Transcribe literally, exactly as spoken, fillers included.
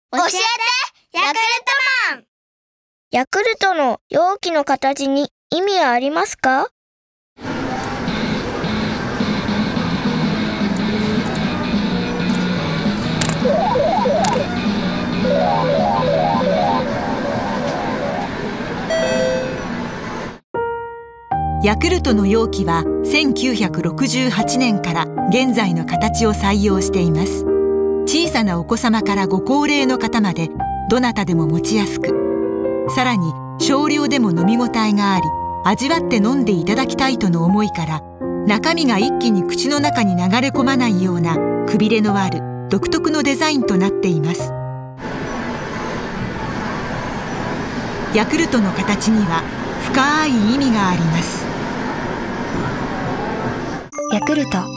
教えてヤクルトマン。 ヤクルトの容器の形に意味はありますか？ ヤクルトの容器はせんきゅうひゃくろくじゅうはちねんから現在の形を採用しています。小さなお子様からご高齢の方までどなたでも持ちやすく、さらに少量でも飲み応えがあり、味わって飲んでいただきたいとの思いから、中身が一気に口の中に流れ込まないようなくびれのある独特のデザインとなっています。ヤクルトの形には深い意味があります。 ヤクルト